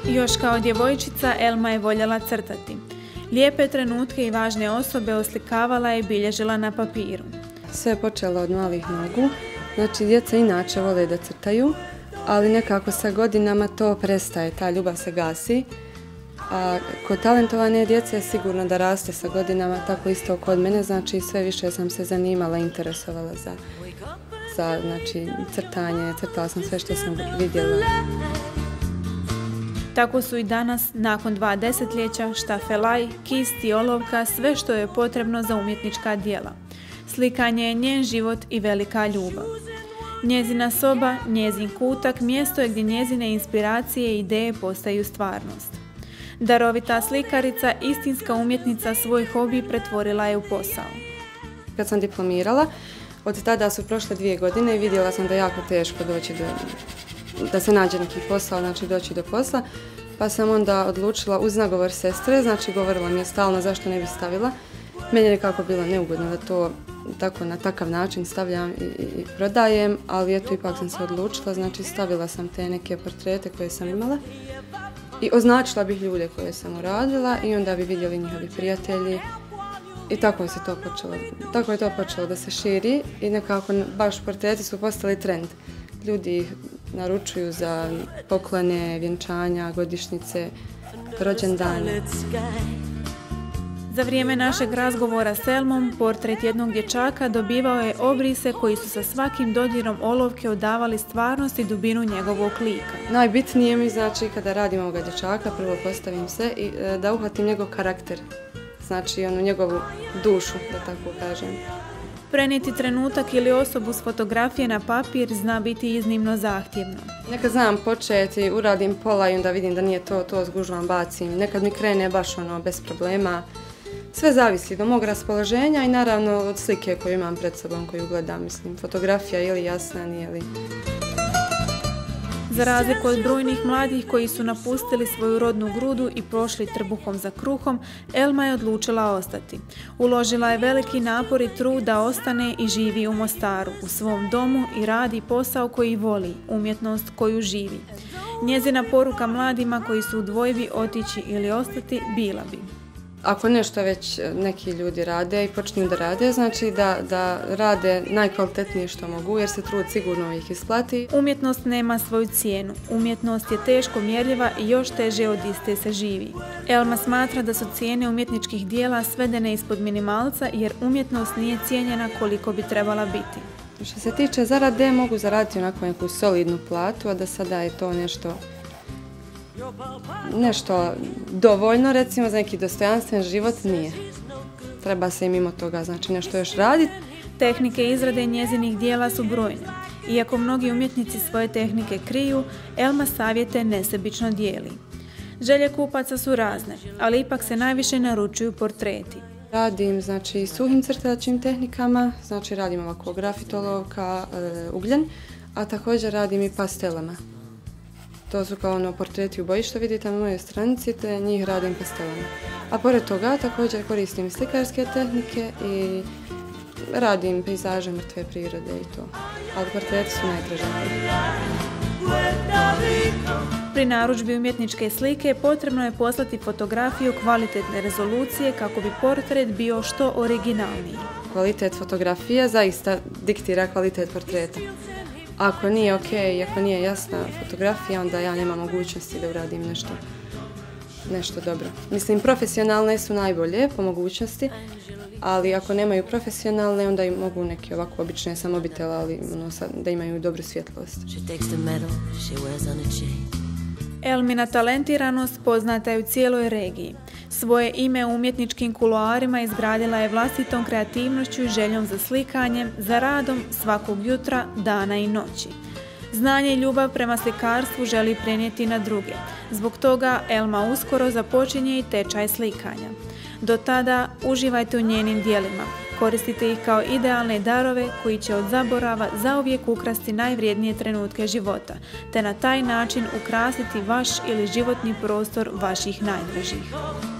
Još kao djevojčica Elma je voljela crtati. Lijepe trenutke i važne osobe oslikavala je i bilježila na papiru. Sve je počelo od malih nogu. Znači, djeca inače vole da crtaju, ali nekako sa godinama to prestaje, ta ljubav se gasi. A kod talentovane djece je sigurno da raste sa godinama, tako isto kod mene, znači sve više sam se zanimala, interesovala za znači, crtanje, crtala sam sve što sam vidjela. Tako su i danas, nakon 2 desetljeća, štafelaj, kist i olovka, sve što je potrebno za umjetnička djela. Slikanje je njen život i velika ljubav. Njezina soba, njezin kutak, mjesto je gdje njezine inspiracije i ideje postaju stvarnost. Darovita slikarica, istinska umjetnica, svoj hobi pretvorila je u posao. Kad sam diplomirala, od tada su prošle 2 godine i vidjela sam da je jako teško doći da se nađe neki posao, znači doći do posla, pa sam onda odlučila uz nagovor sestre, znači govorila mi je stalno zašto ne bi stavila. Meni je nekako bilo neugodno da to tako na takav način stavljam i prodajem, ali eto ipak sam se odlučila, znači stavila sam te neke portrete koje sam imala i označila bih ljude koje sam uradila i onda bi vidjeli njihovi prijatelji i tako je to počelo da se širi i nekako baš portreti su postali trend. Ljudi ih naručuju za poklone, vjenčanja, godišnjice, rođendane. Za vrijeme našeg razgovora s Elmom, portret jednog dječaka dobivao je obrise koji su sa svakim dodirom olovke odavali stvarnost i dubinu njegovog lika. Najbitnije mi znači kada radim ovoga dječaka, prvo postavim se i da uhvatim njegov karakter, znači njegovu dušu, da tako kažem. Prenijeti trenutak ili osobu s fotografije na papir zna biti iznimno zahtjevno. Nekad znam početi, uradim pola i onda vidim da nije to zgužvam, bacim. Nekad mi krene baš bez problema. Sve zavisi do mog raspoloženja i naravno od slike koju imam pred sobom, koju gledam. Mislim, fotografija ili jasna, nije li. Za razliku od brojnih mladih koji su napustili svoju rodnu grudu i prošli trbuhom za kruhom, Elma je odlučila ostati. Uložila je veliki napor i trud da ostane i živi u Mostaru, u svom domu i radi posao koji voli, umjetnost koju živi. Njezina poruka mladima koji su u dvojbi otići ili ostati bila bi: ako nešto već neki ljudi rade i počinju da rade, znači da rade najkvalitetnije što mogu, jer se trud sigurno ih isplati. Umjetnost nema svoju cijenu. Umjetnost je teško mjerljiva i još teže od iste se živi. Elma smatra da su cijene umjetničkih dijela svedene ispod minimalca, jer umjetnost nije cijenjena koliko bi trebala biti. Što se tiče zarade, mogu zaraditi onako neku solidnu platu, a da sada je to nešto dovoljno, recimo, za neki dostojanstven život nije. Treba se i mimo toga, znači, nešto još raditi. Tehnike izrade njezinih dijela su brojne. Iako mnogi umjetnici svoje tehnike kriju, Elma savjete nesebično dijeli. Želje kupaca su razne, ali ipak se najviše naručuju portreti. Radim, znači, suhim crtačkim tehnikama, znači radim ovako grafit, olovka, ugljen, a također radim i pastelama. To su kao portreti u boji što vidite na mojoj stranici, te njih radim pastelama. A pored toga također koristim slikarske tehnike i radim pejzaže mrtve prirode i to. Ali portreti su najtraženiji. Pri narudžbi umjetničke slike potrebno je poslati fotografiju kvalitetne rezolucije kako bi portret bio što originalniji. Kvalitet fotografije zaista diktira kvalitet portreta. Ako nije ok, ako nije jasna fotografija, onda ja nemam mogućnosti da uradim nešto dobro. Mislim, profesionalne su najbolje po mogućnosti, ali ako nemaju profesionalne, onda im mogu neke ovako obične samobitele, ali da imaju dobru svjetlost. Elmina talentiranost poznata je u cijeloj regiji. Svoje ime u umjetničkim kuloarima izgradila je vlastitom kreativnošću i željom za slikanjem, za radom svakog jutra, dana i noći. Znanje i ljubav prema slikarstvu želi prenijeti na druge. Zbog toga Elma uskoro započinje i tečaj slikanja. Do tada uživajte u njenim dijelima. Koristite ih kao idealne darove koji će od zaborava zauvijek ukrasti najvrijednije trenutke života, te na taj način ukrasiti vaš ili životni prostor vaših najdražih.